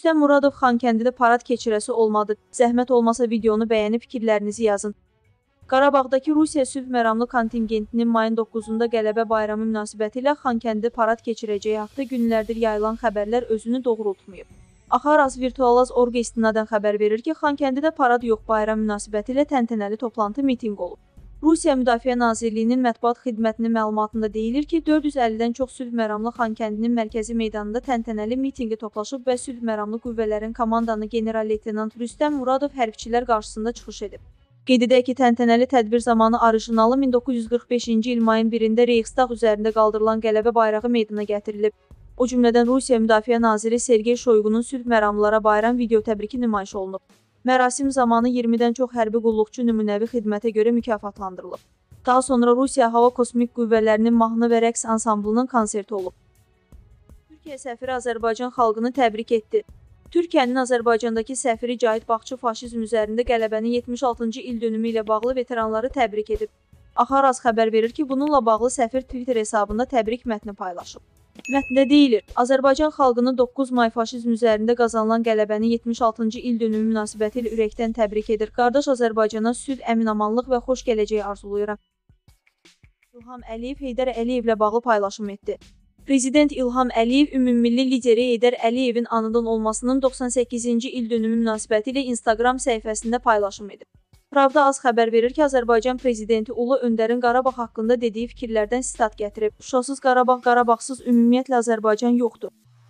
Rüstəm Muradov Xankəndidə parad keçirəsi olmadı. Zəhmət olmasa videonu bəyənib fikirlərinizi yazın. Qarabağdakı Rusiya sülh məramlı kontingentinin mayın 9-da Qələbə bayramı münasibətilə Xankəndidə parad keçirəcəyi haqda günlərdir yayılan xəbərlər özünü doğrultmayıb. Axaraz Virtualaz.org istinadən xəbər verir ki, Xankəndidə parad yox, bayram münasibətilə təntənəli toplantı mitinq olub. Rusiya Müdafiə Nazirliyinin mətbuat xidmətinin məlumatında deyilir ki, 450-dən çox sülh məramlı Xankəndinin mərkəzi meydanında təntənəli mitinqi toplaşıb və sülh məramlı qüvvələrin komandanı general-leytenant Rüstəm Muradov hərbçilər qarşısında çıxış edib. Qeyd edək ki, təntənəli tədbir zamanı orijinalı 1945-ci il mayın 1-də Reyxstaq üzərində qaldırılan Qələbə bayrağı meydana gətirilib. O cümlədən Rusiya Müdafiə Naziri Sergey Shoygunun sülh məramlılara bayram video təbriki nümayiş olunub. Mərasim zamanı 20-dən çox hərbi qulluqçu nümunəvi xidmətə görə mükafatlandırılıb. Daha sonra Rusiya Hava Kosmik Qüvvələrinin mahnı və rəqs ansamblının konserti olub. Türkiyə səfiri Azərbaycan xalqını təbrik etdi. Türkiyənin Azərbaycandakı səfiri Cahit Baxçı faşizm üzərində qələbənin 76-cı ildönümü ilə bağlı veteranları təbrik edib. Axaraz xəbər verir ki, bununla bağlı səfir Twitter hesabında təbrik mətni paylaşıb. Mətndə deyilir, Azərbaycan xalqını 9 may faşizm üzərində qazanılan qələbənin 76-cı ildönümü münasibətilə ürəkdən təbrik edir. Qardaş Azərbaycana sülh, əmin-amanlıq və xoş gələcəyi arzuluyuram. İlham Əliyev Heydər Əliyevlə bağlı paylaşım etdi. Prezident İlham Əliyev ümummilli lideri Heydər Əliyevin anadan olmasının 98-ci ildönümü münasibətilə Instagram səhifəsində paylaşım edib. Pravda az xəbər verir ki, Azərbaycan prezidenti Ulu Öndərin Qarabağ haqqında dediyi fikirlərdən sitat gətirib. Şuşasız Qarabağ, Qarabağsız ümumiyyətlə Azərbaycan yoxdur.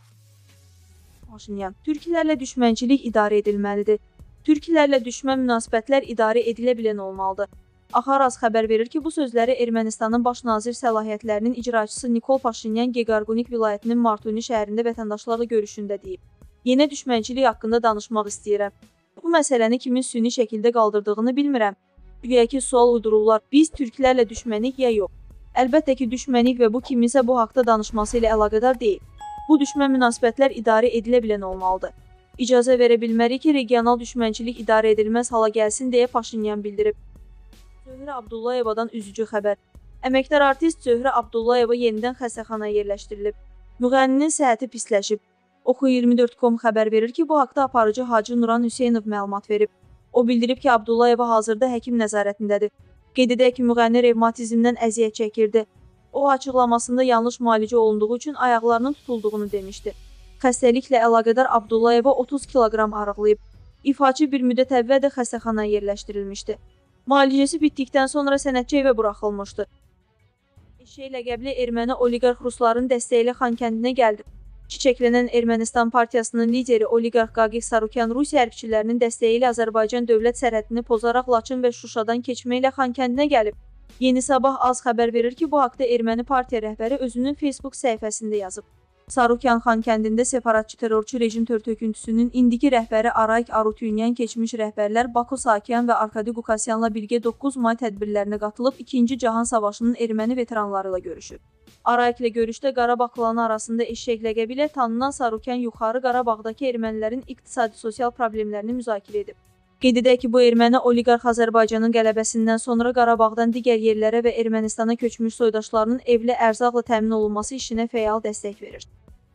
Paşinyan, türklərlə düşmənçilik idarə edilməlidir. Türklərlə düşmən münasibətlər idarə edilə bilən olmalıdır. Axaraz xəbər verir ki, bu sözləri Ermənistanın baş nazir səlahiyyətlərinin icraçısı Nikol Paşinyan Geqarqunik vilayətinin Martuni şəhərində vətəndaşlarla görüşündə deyib. Yeni düşmənçilik haqqında danışmaq istəyirəm. Bu məsələni kimin süni şəkildə qaldırdığını bilmirəm. Güya ki, sual uydururlar, biz türklərlə düşmənik ya yox. Əlbəttə ki, düşmənik və bu kiminsə bu haqda danışması ilə əlaqədar deyil. Bu düşmən münasibətlər idarə edilə bilən olmalıdır. İcazə verə bilmərik ki, regional düşmənçilik idarə edilməz hala gəlsin deyə Paşinyan bildirib. Zöhrə Abdullayevadan üzücü xəbər. Əməkdar artist Zöhrə Abdullayeva yenidən xəstəxanaya yerləşdirilib. Müğənninin səhhəti pisləşib. Oxu24.com xəbər verir ki, bu haqda aparıcı Hacı Nuran Hüseynov məlumat verib. O bildirib ki, Abdullayeva hazırda həkim nəzarətindədir. Qeyd edək ki, müğənni revmatizmdən əziyyət çəkirdi. O, açıqlamasında yanlış müalicə olunduğu üçün ayaqlarının tutulduğunu demişdi. Xəstəliklə əlaqədar Abdullayeva 30 kiloqram arıqlayıb. İfaçı bir müddət əvvəl də xəstəxanaya yerləşdirilmişdi. Müalicəsi bitdikdən sonra sənətçi evə buraxılmışdı. Eşşək ləqəbli erməni oliqarx rusların dəstəyi ilə Xankəndinə gəldi. Çiçəklənən Ermənistan partiyasının lideri oliqarx Qaqik Sarukyan Rusiya hərbçilərinin dəstəyi ilə Azərbaycan dövlət sərhədini pozaraq Laçın və Şuşadan keçməklə Xankəndinə gəlib. Yeni Sabah az xəbər verir ki, bu haqda erməni partiya rəhbəri özünün Facebook səhifəsində yazıb. Sarukyan Xankəndində separatçı terrorçu rejim törtöküntüsünün indiki rəhbəri Arayik Arutyunyan keçmiş rəhbərlər Bako Sakyan və Arkadi Qukasyanla birgə 9 may tədbirlərinə qatılıb 2-ci Cahan Savaşının erməni veteranları ilə görüşüb. Arayiklə görüşdə Qarabağ klanı arasında eşşək ləqəbi ilə tanınan Sarukyan yuxarı Qarabağdakı ermənilərin iqtisadi-sosial problemlərini müzakirə edib. Qeyd edək ki, bu erməni oliqarx Azərbaycanın qələbəsindən sonra Qarabağdan digər yerlərə və Ermənistana köçmüş soydaşlarının evlə ərzaqla təmin olunması işinə fəal dəstək verir.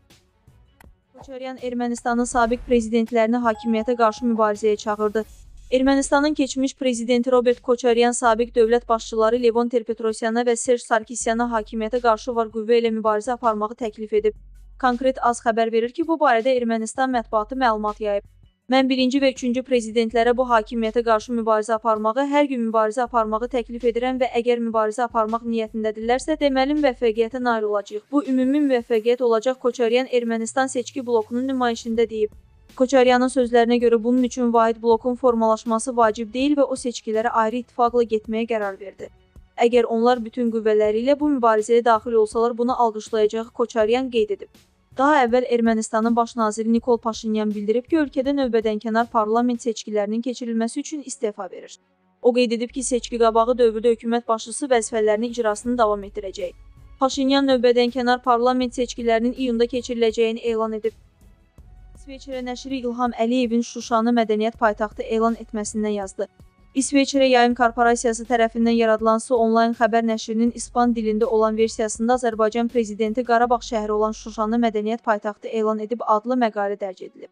Koçaryan Ermənistanın sabiq prezidentlərini hakimiyyətə qarşı mübarizəyə çağırdı. Ermənistanın keçmiş prezidenti Robert Koçaryan sabiq dövlət başçıları Levon Ter-Petrosyana və Serj Sarkisyana hakimiyyətə qarşı var qüvvə ilə mübarizə aparmağı təklif edib. Konkret az xəbər verir ki, bu barədə Ermənistan mətbuatı məlumat yayıb. Mən 1-ci və 3-cü prezidentlərə bu hakimiyyətə qarşı mübarizə aparmağı, hər gün mübarizə aparmağı təklif edirəm və əgər mübarizə aparmaq niyyətindədirlərsə, deməli müvəffəqiyyətə nail olacaq. Bu ümumi müvəffəqiyyət olacaq, Koçaryan Ermənistan seçki blokunun nümayişində deyib. Koçaryanın sözlərinə görə bunun üçün vahid blokun formalaşması vacib deyil və o seçkilərə ayrı ittifaqla getməyə qərar verdi. Əgər onlar bütün qüvvələri ilə bu mübarizəyə daxil olsalar, bunu alqışlayacağı Koçaryan qeyd edib. Daha əvvəl Ermənistanın baş naziri Nikol Paşinyan bildirib ki, ölkədə növbədənkənar parlament seçkilərinin keçirilməsi üçün istefa verir. O qeyd edib ki, seçki qabağı dövrdə hökumət başçısı vəzifələrini icrasını davam etdirəcək. Paşinyan növbədənkənar parlament seçkilərinin iyunda keçiriləcəyini elan edib. İsveçrə nəşri İlham Əliyevin Şuşanı mədəniyyət paytaxtı elan etməsindən yazdı. İsveçrə Yayım Korporasiyası tərəfindən yaradılan Su onlayn xəbər nəşrinin ispan dilində olan versiyasında Azərbaycan prezidenti Qarabağ şəhəri olan Şuşanı mədəniyyət paytaxtı elan edib adlı məqalə dərc edilib.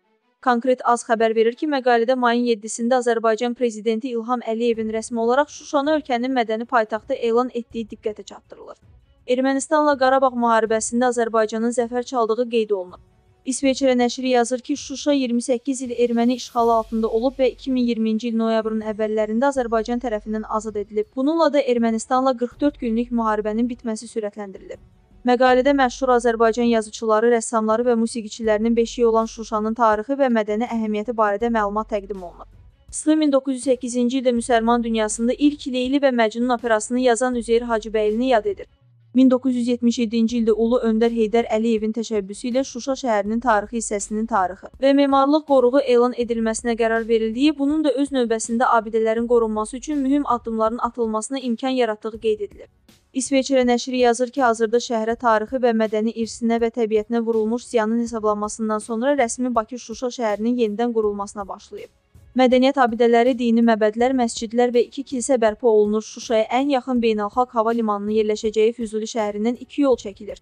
Konkret AZ xəbər verir ki, məqalədə mayın 7-sində Azərbaycan Prezidenti İlham Əliyevin rəsmi olaraq Şuşanı ölkənin mədəni paytaxtı elan etdiyi diqqətə çatdırılır. Ermənistanla Qarabağ müharibəsində Azərbaycanın zəfər çaldığı qeyd olunur. İsveçrə nəşri yazır ki, Şuşa 28 il erməni işğalı altında olub və 2020-ci il noyabrın əvvəllərində Azərbaycan tərəfindən azad edilib. Bununla da Ermənistanla 44 günlük müharibənin bitməsi sürətləndirilib. Məqalədə məşhur Azərbaycan yazıçıları, rəssamları və musiqiçilərinin beşiyi olan Şuşanın tarixi və mədəni əhəmiyyəti barədə məlumat təqdim olunur. Sılı 1908-ci ildə müsəlman dünyasında ilk Leyli və Məcnun operasını yazan Üzeyir Hacıbəylini yad edir. 1977-ci ildə Ulu Öndər Heydər Əliyevin təşəbbüsü ilə Şuşa şəhərinin tarixi hissəsinin tarixi və memarlıq qoruğu elan edilməsinə qərar verildiyi, bunun da öz növbəsində abidələrin qorunması üçün mühüm addımların atılmasına imkan yaratdığı qeyd edilir. İsveçrə nəşri yazır ki, hazırda şəhərə tarixi və mədəni irsinə və təbiətinə vurulmuş ziyanın hesablanmasından sonra rəsmi Bakı Şuşa şəhərinin yenidən qurulmasına başlayıb. Mədəniyyət abidələri, dini məbədlər, məscidlər və 2 kilsə bərpa olunur. Şuşaya ən yaxın beynəlxalq hava limanının yerləşəcəyi Füzuli şəhərindən 2 yol çəkilir.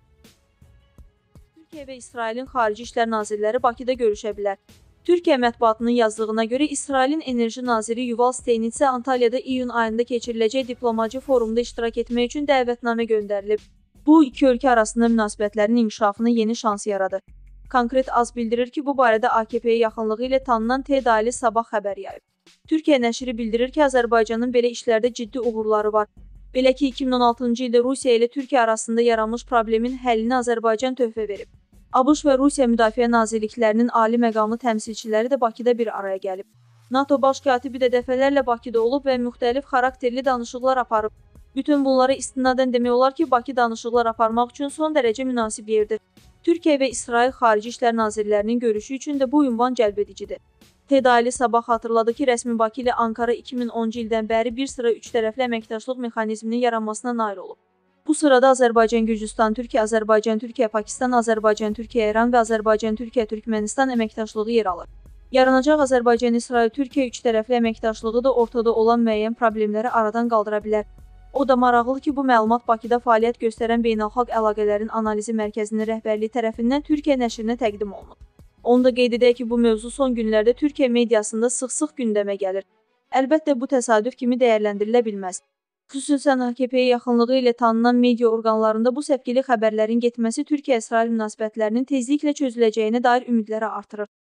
Türkiyə və İsrailin Xarici İşlər Nazirləri Bakıda görüşə bilər. Türkiyə mətbuatının yazdığına görə İsrailin enerji naziri Yuval Steinitsə Antalyada iyun ayında keçiriləcək diplomatik forumda iştirak etmək üçün dəvətnamə göndərilib. Bu, iki ölkə arasında münasibətlərin inkişafına yeni şans yaradır. Konkret AZ bildirir ki, bu barədə AKP-yə yaxınlığı ilə tanınan T-Daily Sabah xəbər yayıb. Türkiyə nəşri bildirir ki, Azərbaycanın belə işlərdə ciddi uğurları var. Belə ki, 2016-cı ildə Rusiya ilə Türkiyə arasında yaranmış problemin həllinə Azərbaycan töhfə verib. ABŞ və Rusiya Müdafiə Nazirliklərinin ali məqamlı təmsilçiləri də Bakıda bir araya gəlib. NATO baş katibi də dəfələrlə Bakıda olub və müxtəlif xarakterli danışıqlar aparıb. Bütün bunlara istinadən demək olar ki, Bakı danışıqlar aparmaq üçün son dərəcə münasib yerdir. Türkiyə və İsrail Xarici İşlər Nazirlərinin görüşü üçün də bu ünvan cəlb edicidir. T-Daily Sabah xatırladı ki, rəsmi Bakı ilə Ankara 2010-cu ildən bəri bir sıra üç tərəfli əməkdaşlıq mexanizminin yaranmasına nail olub. Bu sırada Azərbaycan, Gürcüstan, Türkiyə, Azərbaycan, Türkiyə, Pakistan, Azərbaycan, Türkiyə, İran və Azərbaycan, Türkiyə, Türkmənistan əməkdaşlığı yer alır. Yaranacaq Azərbaycan, İsrail, Türkiyə üç tərəfli əməkdaşlığı da ortada olan müəyyən problemləri aradan qaldıra bilər. O da maraqlıdır ki, bu məlumat Bakıda fəaliyyət göstərən Beynəlxalq Əlaqələrin Analizi Mərkəzinin rəhbərliyi tərəfindən Türkiyə nəşrinə təqdim olunub. Onu da qeyd edək ki, bu mövzu son günlərdə Türkiyə mediasında sıx-sıx gündəmə gəlir. Əlbəttə, bu təsadüf kimi dəyərləndirilə bilməz. Xüsusən AKP-yə yaxınlığı ilə tanınan media orqanlarında bu səpkili xəbərlərin getməsi Türkiyə-İsrail münasibətlərinin tezliklə çözüləcəyinə dair ümidləri artırır.